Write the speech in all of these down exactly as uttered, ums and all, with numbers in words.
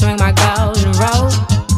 swing my golden road.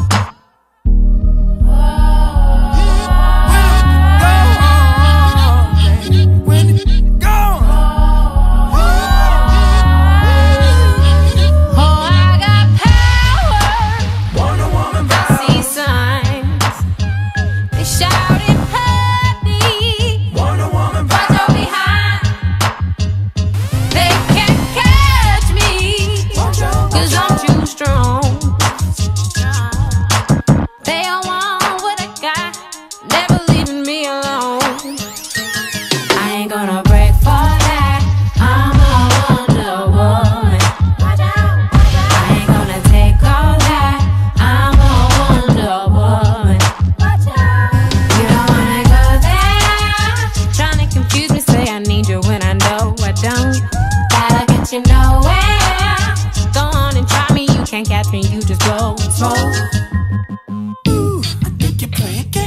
You nowhere. Go on and try me, you can't catch me, you just go and smoke. Ooh, I think you're playing